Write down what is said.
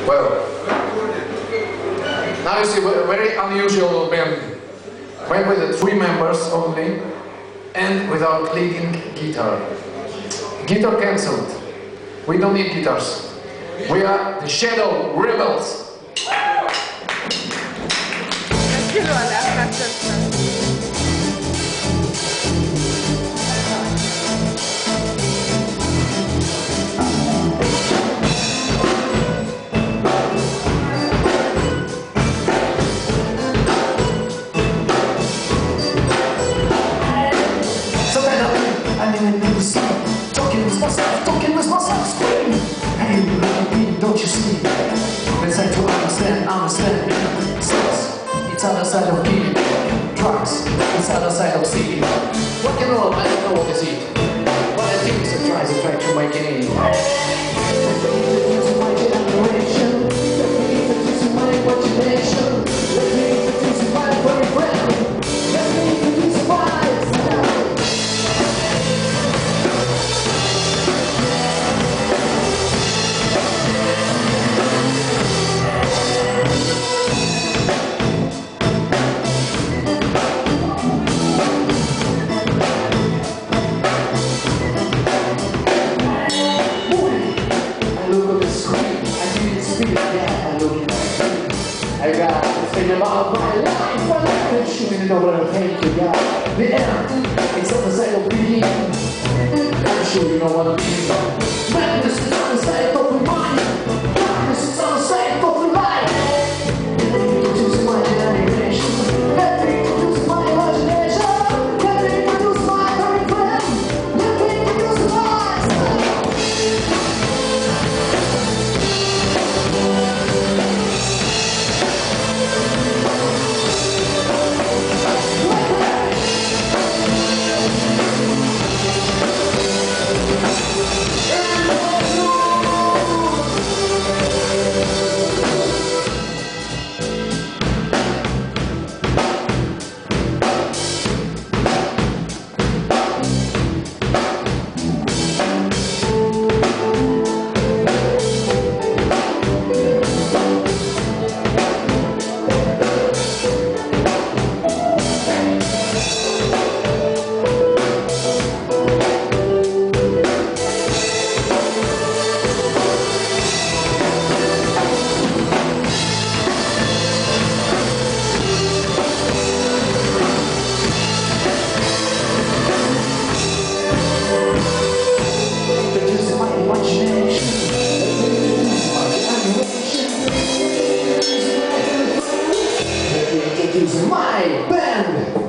Well, now you see a very unusual band. Played with the 3 members only and without leading guitar. Guitar cancelled. We don't need guitars. We are the Shadow Rebels. Talking with myself, scream. Hey, look at me, don't you see? Let's try to understand. Sex, it's other side of key. Drugs, it's other side of city. Rock and roll, I don't know what is it. But I think it's a try to make it in. My generation, let me introduce my imagination. Let me introduce my very friend. Let me introduce my style. I got to think about my life, my life is shooting over the pain to God. The end, it's on the side of being. I'm sure you know what I mean. Madness is on the side of the mind. Darkness is on the side of the light. Let me introduce my imagination. Let me introduce my imagination. Let me introduce my very friend. Let me introduce my style. It's my band.